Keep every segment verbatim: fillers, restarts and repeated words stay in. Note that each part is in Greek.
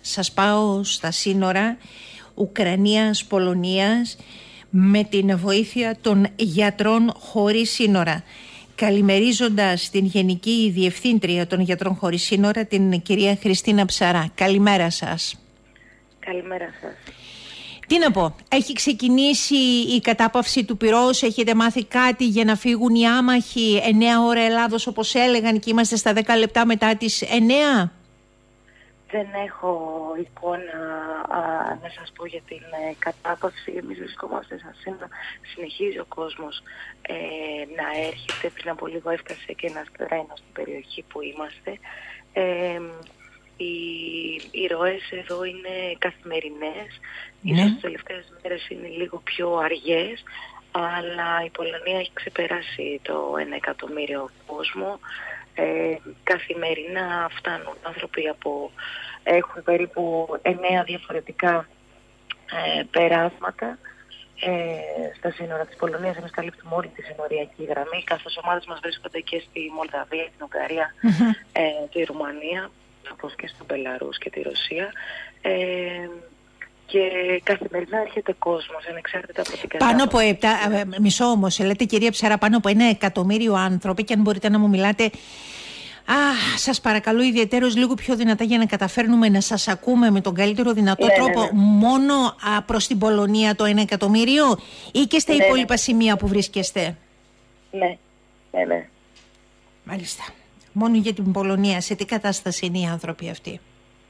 σας πάω στα σύνορα Ουκρανίας-Πολωνίας με την βοήθεια των γιατρών χωρίς σύνορα. Καλημερίζοντας την Γενική Διευθύντρια των Γιατρών Χωρίς Σύνορα, την κυρία Χριστίνα Ψαρά. Καλημέρα σας. Καλημέρα σας. Τι να πω, έχει ξεκινήσει η κατάπαυση του πυρός, έχετε μάθει κάτι για να φύγουν οι άμαχοι εννέα ώρα Ελλάδος όπως έλεγαν και είμαστε στα δέκα λεπτά μετά τις εννέα? Δεν έχω εικόνα α, να σας πω για την ε, κατάπαυση. Εμείς βρισκόμαστε στα σύνορα, συνεχίζει ο κόσμος ε, να έρχεται. Πριν από λίγο έφτασε και ένας τρένος στην περιοχή που είμαστε. Ε, οι, οι ροές εδώ είναι καθημερινές. Ναι. Ίσως τις τελευταίες μέρες είναι λίγο πιο αργές, αλλά η Πολωνία έχει ξεπεράσει το ένα εκατομμύριο κόσμο. Ε, καθημερινά φτάνουν άνθρωποι από, έχουν περίπου εννέα διαφορετικά ε, περάσματα ε, στα σύνορα της Πολωνίας. Εμείς καλύπτουμε όλη τη συνοριακή γραμμή, καθώς ομάδες μας βρίσκονται και στη Μολδαβία, την Ουγγαρία, mm-hmm. ε, τη Ρουμανία, όπως και στο Μπελαρούς και τη Ρωσία. Ε, και καθημερινά έρχεται κόσμος, ανεξάρτητα από την κατάσταση. Πάνω από επτά, μισό όμως, λέτε κυρία Ψαρά, πάνω από ένα εκατομμύριο άνθρωποι, και αν μπορείτε να μου μιλάτε, α, σας παρακαλώ ιδιαιτέρως λίγο πιο δυνατά για να καταφέρνουμε να σας ακούμε με τον καλύτερο δυνατό ναι, τρόπο, ναι, ναι. μόνο α, προς την Πολωνία το ένα εκατομμқύριο ή και στα ναι, υπόλοιπα ναι. σημεία που βρίσκεστε? Ναι, ναι, ναι. Μάλιστα. Μόνο για την Πολωνία. Σε τι κατάσταση είναι οι άνθρωποι αυτοί?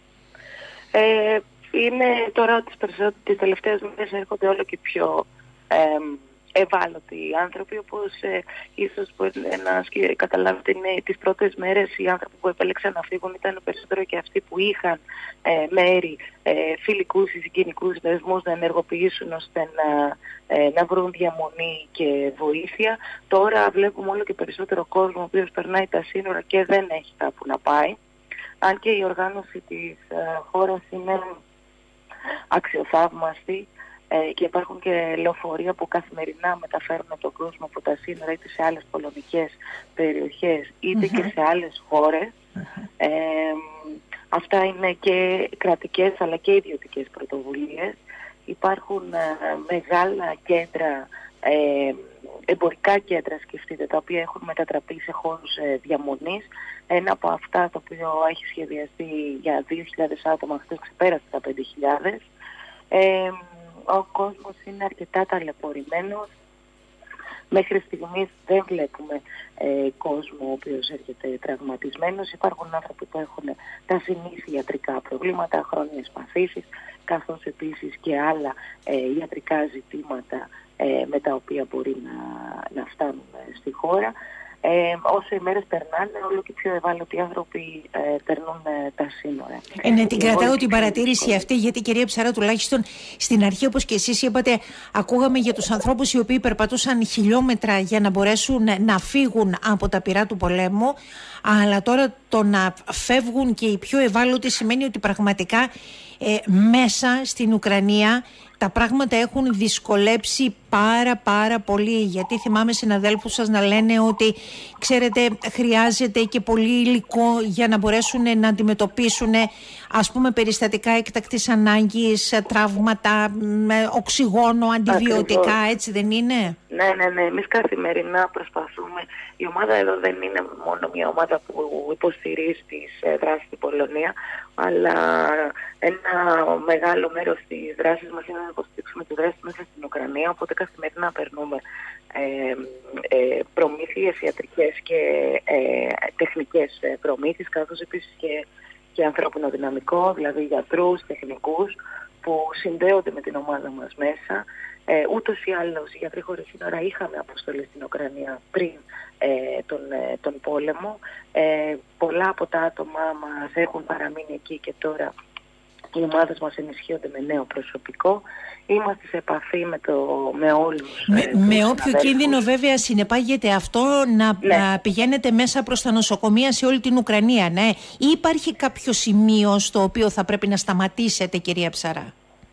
Ε, Είναι τώρα τις, τις τελευταίες μέρες έρχονται όλο και πιο ε, ευάλωτοι άνθρωποι, όπως ε, ίσως μπορεί να καταλάβετε, είναι τις πρώτες μέρες οι άνθρωποι που επέλεξαν να φύγουν ήταν περισσότερο και αυτοί που είχαν ε, μέρη, ε, φιλικούς ή συγγενικούς δεσμούς να ενεργοποιήσουν ώστε να, ε, να βρουν διαμονή και βοήθεια. Τώρα βλέπουμε όλο και περισσότερο κόσμο ο οποίος περνάει τα σύνορα και δεν έχει κάπου να πάει. Αν και η οργάνωση της ε, χώρας είναι αξιοθαύμαστη ε, και υπάρχουν και λεωφορεία που καθημερινά μεταφέρουν τον κόσμο από τα σύνορα είτε σε άλλες πολωνικές περιοχές είτε mm-hmm. και σε άλλες χώρες. Mm-hmm. Ε, αυτά είναι και κρατικές αλλά και ιδιωτικές πρωτοβουλίες. Υπάρχουν ε, μεγάλα κέντρα, ε, εμπορικά κέντρα, σκεφτείτε, τα οποία έχουν μετατραπεί σε χώρους ε, διαμονής. Ένα από αυτά το οποίο έχει σχεδιαστεί για δύο χιλιάδες άτομα, χθες ξεπέρασε τα πέντε χιλιάδες. Ε, ο κόσμος είναι αρκετά ταλαιπωρημένος. Μέχρι στιγμής δεν βλέπουμε ε, κόσμο ο οποίος έρχεται τραυματισμένος. Υπάρχουν άνθρωποι που έχουν τα συνήθεια ιατρικά προβλήματα, χρόνιες παθήσεις, καθώς επίσης και άλλα ε, ιατρικά ζητήματα ε, με τα οποία μπορεί να, να φτάνουν στη χώρα. Ε, όσο οι μέρες περνάνε, όλο και πιο ευάλωτοι άνθρωποι ε, περνούν ε, τα σύνορα. Ε, ναι, την κρατάω την παρατήρηση αυτή, γιατί κυρία Ψαρά, τουλάχιστον στην αρχή, όπως και εσείς είπατε, ακούγαμε για τους ανθρώπους οι οποίοι περπατούσαν χιλιόμετρα για να μπορέσουν να φύγουν από τα πυρά του πολέμου. Αλλά τώρα το να φεύγουν και οι πιο ευάλωτοι σημαίνει ότι πραγματικά ε, μέσα στην Ουκρανία τα πράγματα έχουν δυσκολέψει πάρα πάρα πολύ, γιατί θυμάμαι συναδέλφους σας να λένε ότι ξέρετε χρειάζεται και πολύ υλικό για να μπορέσουν να αντιμετωπίσουν ας πούμε περιστατικά έκτακτης ανάγκης, τραύματα, οξυγόνο, αντιβιωτικά. Ακριβώς. Έτσι δεν είναι? Ναι, ναι, ναι. Εμείς καθημερινά προσπαθούμε. Η ομάδα εδώ δεν είναι μόνο μια ομάδα που υποστηρίζει τις δράσεις στην Πολωνία, αλλά ένα μεγάλο μέρος της δράσης μας είναι να υποστηρίξουμε τη δράση μέσα στην Ουκρανία, οπότε καθημερινά περνούμε ε, ε, προμήθειες ιατρικές και ε, τεχνικές προμήθειες, καθώς επίσης και, και ανθρώπινο δυναμικό, δηλαδή γιατρούς, τεχνικούς, που συνδέονται με την ομάδα μας μέσα. Ε, ούτως ή άλλως, οι γιατροί χωρίς σύνορα είχαμε αποστολή στην Ουκρανία πριν ε, τον, ε, τον πόλεμο. Ε, πολλά από τα άτομα μας έχουν παραμείνει εκεί και τώρα οι ομάδες μας ενισχύονται με νέο προσωπικό. Είμαστε σε επαφή με, το, με όλους. Με, ε, με όποιο κίνδυνο βέβαια συνεπάγεται αυτό να, ναι. να πηγαίνετε μέσα προς τα νοσοκομεία σε όλη την Ουκρανία, ναι. Ή υπάρχει κάποιο σημείο στο οποίο θα πρέπει να σταματήσετε, κυρία Ψαρά?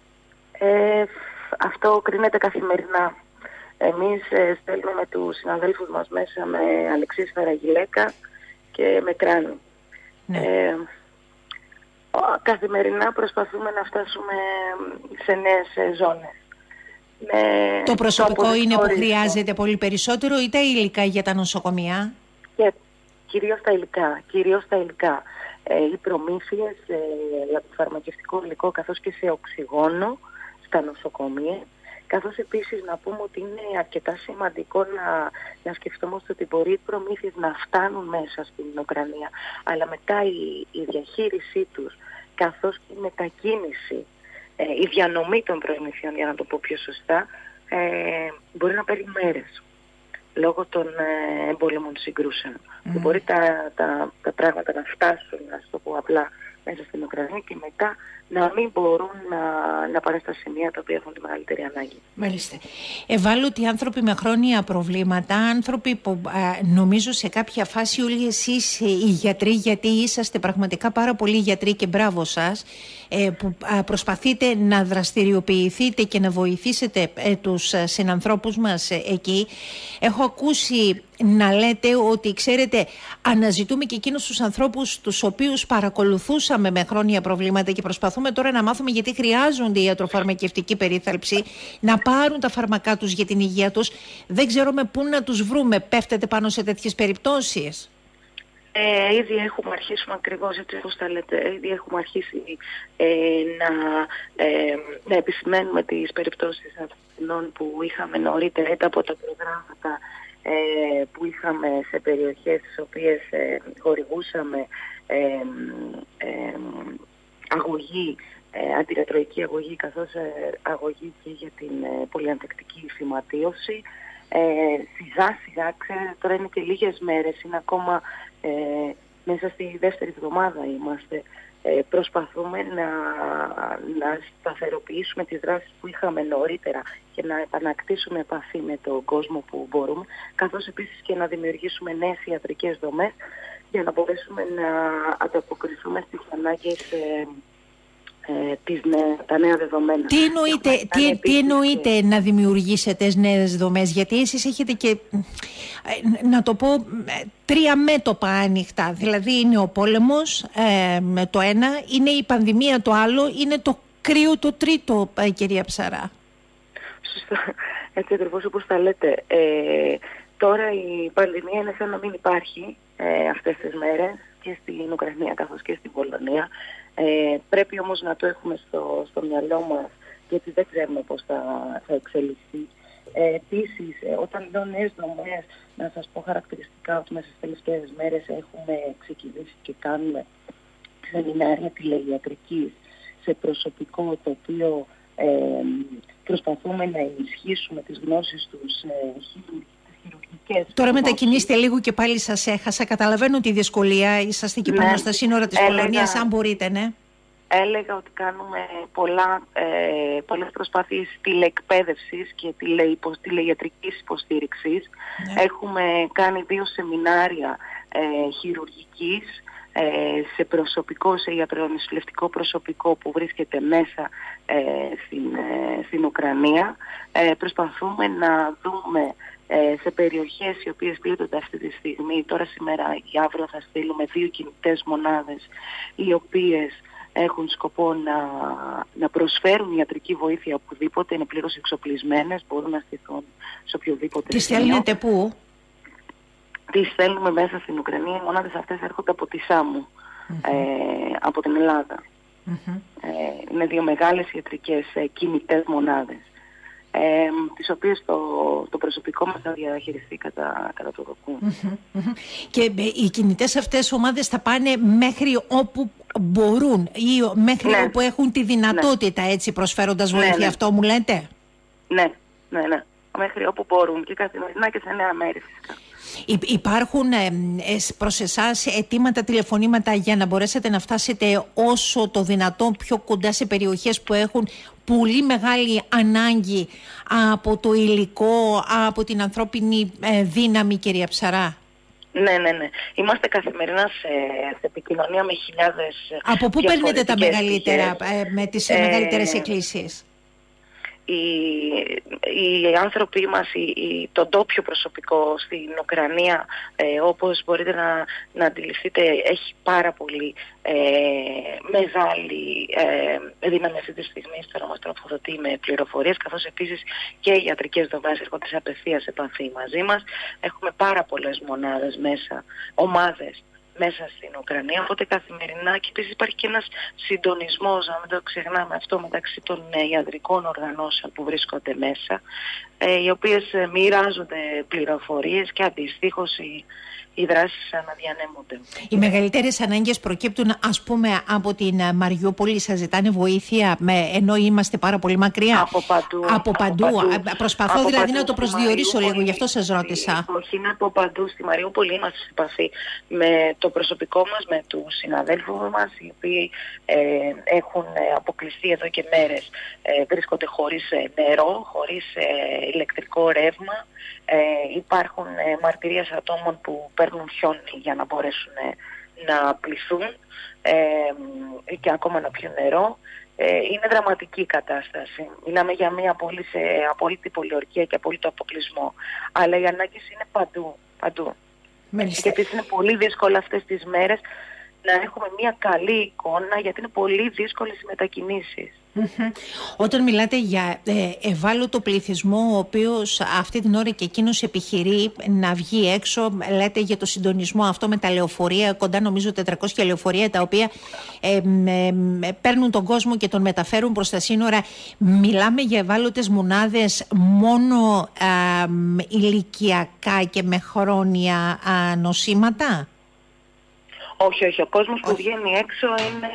Ε, αυτό κρίνεται καθημερινά. Εμείς ε, στέλνουμε τους συναδέλφους μας μέσα με αλεξίσφαιρα γυλαίκα και με κράνη. Ναι. Ε, Καθημερινά προσπαθούμε να φτάσουμε σε νέες ζώνες. Με το προσωπικό το είναι που χρειάζεται πολύ περισσότερο ή τα υλικά για τα νοσοκομεία? Και κυρίως τα υλικά. Κυρίως τα υλικά. Ε, οι προμήθειες ε, για το φαρμακευτικό υλικό καθώς και σε οξυγόνο στα νοσοκομεία. Καθώς επίσης να πούμε ότι είναι αρκετά σημαντικό να, να σκεφτούμε ότι μπορεί οι προμήθειες να φτάνουν μέσα στην Ουκρανία, αλλά μετά η, η διαχείρισή τους, καθώς και η μετακίνηση, ε, η διανομή των προμηθειών, για να το πω πιο σωστά, ε, μπορεί να παίρνει μέρες λόγω των ε, εμπόλεμων συγκρούσεων. Mm. Και μπορεί τα, τα, τα πράγματα να φτάσουν, να το πω απλά, μέσα στην Ουκρανία και μετά να μην μπορούν να, να πάνε στα σημεία τα οποία έχουν τη μεγαλύτερη ανάγκη. Μάλιστα. Ευάλωτοι άνθρωποι με χρόνια προβλήματα, άνθρωποι που α, νομίζω σε κάποια φάση όλοι εσείς οι γιατροί, γιατί είσαστε πραγματικά πάρα πολλοί γιατροί και μπράβο σας, ε, που α, προσπαθείτε να δραστηριοποιηθείτε και να βοηθήσετε ε, τους α, συνανθρώπους μας ε, εκεί. Έχω ακούσει να λέτε ότι, ξέρετε, αναζητούμε και εκείνους τους ανθρώπους τους οποίους παρακολουθούσαμε με χρόνια προβλήματα και προσπαθούμε τώρα να μάθουμε γιατί χρειάζονται η ιατροφαρμακευτική περίθαλψη, να πάρουν τα φάρμακά τους για την υγεία τους. Δεν ξέρουμε πού να τους βρούμε. Πέφτετε πάνω σε τέτοιες περιπτώσεις? Ε, ήδη έχουμε αρχίσει ακριβώς έτσι όπως τα λέτε, ήδη έχουμε αρχίσει ε, να, ε, να επισημαίνουμε τις περιπτώσεις αυτών που είχαμε νωρίτερα είτε από τα προγράμματα ε, που είχαμε σε περιοχές στις οποίες ε, χορηγούσαμε ε, ε, αγωγή, ε, αντιρετροϊκή αγωγή καθώς ε, αγωγή και για την ε, πολυανθεκτική φυματίωση. Ε, σιγά σιγά, ξέρετε, τώρα είναι και λίγες μέρες, είναι ακόμα ε, μέσα στη δεύτερη εβδομάδα είμαστε. Ε, προσπαθούμε να, να σταθεροποιήσουμε τις δράσεις που είχαμε νωρίτερα και να επανακτήσουμε επαφή με τον κόσμο που μπορούμε, καθώς επίσης και να δημιουργήσουμε νέες ιατρικές δομές για να μπορέσουμε να ανταποκριθούμε στις ανάγκες ε, ε, τις νέα, τα νέα δεδομένα. Τι εννοείτε, τι, τι εννοείτε να δημιουργήσετε νέες δομές? Γιατί εσείς έχετε και, να το πω, τρία μέτωπα ανοιχτά. Δηλαδή είναι ο πόλεμος ε, το ένα, είναι η πανδημία το άλλο, είναι το κρύο το τρίτο, ε, κυρία Ψαρά. Σωστά, έτσι ακριβώς όπως τα λέτε. Ε, τώρα η πανδημία είναι σαν να μην υπάρχει ε, αυτές τις μέρες και στην Ουκρανία καθώς και στην Πολωνία. Ε, πρέπει όμως να το έχουμε στο, στο μυαλό μας, γιατί δεν ξέρουμε πώς θα, θα εξελιχθεί. Ε, επίσης, ε, όταν λέω νέες δομές, να σας πω χαρακτηριστικά ότι μέσα στις τελευταίες μέρες έχουμε ξεκινήσει και κάνουμε σεμινάρια τηλεϊατρικής σε προσωπικό, το οποίο ε, προσπαθούμε να ενισχύσουμε τις γνώσεις τους ε, Τώρα μετακινήστε λίγο και πάλι σας έχασα. Καταλαβαίνω τη δυσκολία. Είσαστε εκεί πάνω ναι, στα σύνορα της έλεγα, Πολωνίας, αν μπορείτε, ναι. Έλεγα ότι κάνουμε πολλά, ε, πολλές προσπάθειες τηλεεκπαίδευσης και τηλε, τηλεϊατρικής υποστήριξης. Ναι. Έχουμε κάνει δύο σεμινάρια ε, χειρουργικής ε, σε προσωπικό, σε ιατρονοσηλευτικό προσωπικό που βρίσκεται μέσα ε, στην, ε, στην Ουκρανία. Ε, προσπαθούμε να δούμε σε περιοχές οι οποίες πλήττονται αυτή τη στιγμή. Τώρα σήμερα ή αύριο θα στείλουμε δύο κινητές μονάδες οι οποίες έχουν σκοπό να, να προσφέρουν ιατρική βοήθεια οπουδήποτε, είναι πλήρως εξοπλισμένες, μπορούν να στηθούν σε οποιοδήποτε. Τις στέλνετε πού? Τις στέλνουμε μέσα στην Ουκρανία. Οι μονάδες αυτές έρχονται από τη Σάμου, mm-hmm. ε, από την Ελλάδα. Mm-hmm. Ε, είναι δύο μεγάλες ιατρικές ε, κινητές μονάδες. Ε, τις οποίες το, το προσωπικό μας θα διαχειριστεί κατά, κατά το δοκούν. Mm-hmm, mm-hmm. Και οι κινητές αυτές ομάδες θα πάνε μέχρι όπου μπορούν ή μέχρι ναι. όπου έχουν τη δυνατότητα, ναι. έτσι, προσφέροντας βοήθεια, ναι, ναι. αυτό μου λέτε? Ναι, ναι, ναι. Μέχρι όπου μπορούν και καθημερινά και σε νέα μέρη φυσικά. Υπάρχουν ε, προς εσάς αιτήματα, τηλεφωνήματα για να μπορέσετε να φτάσετε όσο το δυνατόν πιο κοντά σε περιοχές που έχουν πολύ μεγάλη ανάγκη από το υλικό, από την ανθρώπινη ε, δύναμη, κυρία Ψαρά? Ναι, ναι, ναι. Είμαστε καθημερινά σε, σε επικοινωνία με χιλιάδες. Από πού παίρνετε τα μεγαλύτερα, ε, με τις ε, μεγαλύτερες εκκλήσεις? οι, οι άνθρωποι μας, οι, οι, το ντόπιο προσωπικό στην Ουκρανία, ε, όπως μπορείτε να, να αντιληφθείτε, έχει πάρα πολύ ε, μεγάλη ε, δύναμη αυτή τη στιγμή στο να μας τροφοδοτεί με πληροφορίες, καθώς επίσης και οι ιατρικές δομές έρχονται σε απευθείας επαφή μαζί μας. Έχουμε πάρα πολλές μονάδες μέσα, ομάδες μέσα στην Ουκρανία, οπότε καθημερινά, και επίσης υπάρχει και ένας συντονισμός, να μην το ξεχνάμε αυτό, μεταξύ των ε, ιατρικών οργανώσεων που βρίσκονται μέσα, ε, οι οποίες ε, μοιράζονται πληροφορίες και αντιστοίχως οι, οι δράσεις αναδιανέμονται. Οι μεγαλύτερες ανάγκες προκύπτουν, ας πούμε, από την Μαριούπολη, σας ζητάνε βοήθεια, με, ενώ είμαστε πάρα πολύ μακριά. Από παντού. Από παντού. Από παντού. Προσπαθώ από δηλαδή παντού να το προσδιορίσω λίγο, γι' αυτό σας ρώτησα. Όχι, είναι από παντού. Στη Μαριούπολη είμαστε σε επαφή με το προσωπικό μας, με τους συναδέλφους μας, οι οποίοι ε, έχουν αποκλειστεί εδώ και μέρες. Ε, βρίσκονται χωρίς νερό, χωρίς ε, ηλεκτρικό ρεύμα. Ε, υπάρχουν ε, μαρτυρίες ατόμων που παίρνουν χιόνι για να μπορέσουν ε, να πληθούν ε, και ακόμα να πιούν νερό. Ε, είναι δραματική η κατάσταση. Μιλάμε για μια απόλυτη, απόλυτη πολιορκία και απόλυτο αποκλεισμό. Αλλά οι ανάγκες είναι παντού. παντού. Και επίσης είναι πολύ δύσκολο αυτές τις μέρες να έχουμε μια καλή εικόνα, γιατί είναι πολύ δύσκολες οι μετακινήσεις. Mm-hmm. Όταν μιλάτε για ε, ευάλωτο πληθυσμό, ο οποίος αυτή την ώρα και εκείνος επιχειρεί να βγει έξω, λέτε για το συντονισμό αυτό με τα λεωφορεία, κοντά νομίζω τετρακόσια λεωφορεία, τα οποία ε, ε, ε, παίρνουν τον κόσμο και τον μεταφέρουν προς τα σύνορα. Μιλάμε για ευάλωτες μονάδες μόνο ε, ηλικιακά και με χρόνια ε, νοσήματα? Όχι, όχι. Ο κόσμος που βγαίνει έξω είναι...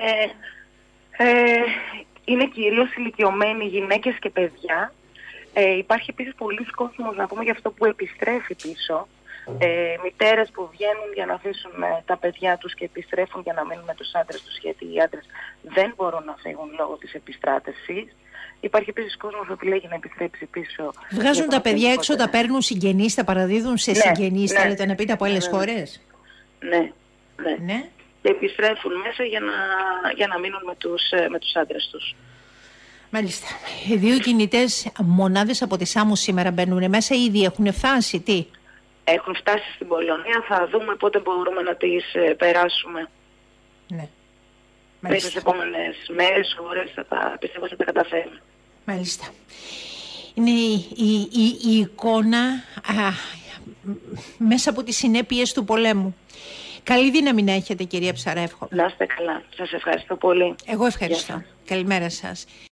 Ε, είναι κυρίως ηλικιωμένοι, γυναίκες και παιδιά. Ε, υπάρχει επίσης πολλοί κόσμος, να πούμε, για αυτό που επιστρέφει πίσω. Ε, μητέρες που βγαίνουν για να αφήσουν ε, τα παιδιά τους και επιστρέφουν για να μείνουν με τους άντρες τους, γιατί οι άντρες δεν μπορούν να φύγουν λόγω της επιστράτευσης. Υπάρχει επίσης κόσμος που επιλέγει να επιστρέψει πίσω. Βγάζουν τα παιδιά έξω, τα παίρνουν συγγενείς, τα παραδίδουν σε ναι, συγγενείς, ναι, θέλετε να πείτε, από άλλες ναι, χώρες? Ναι, ναι. ναι. Και επιστρέφουν μέσα για να, για να μείνουν με τους, με τους άντρες τους. Μάλιστα. Οι δύο κινητές μονάδες από τη Σάμο σήμερα μπαίνουν μέσα, ήδη έχουν φτάσει, τι? Έχουν φτάσει στην Πολωνία, θα δούμε πότε μπορούμε να τις ε, περάσουμε. Ναι. Μέσα στις επόμενες μέρες, ώρες, θα τα, πιστεύω θα τα καταφέρουμε. Μάλιστα. Είναι η, η, η, η εικόνα α, μέσα από τις συνέπειες του πολέμου. Καλή δύναμη να έχετε, κυρία Ψαρά, εύχομαι. Να είστε καλά. Σας ευχαριστώ πολύ. Εγώ ευχαριστώ. Καλημέρα σας.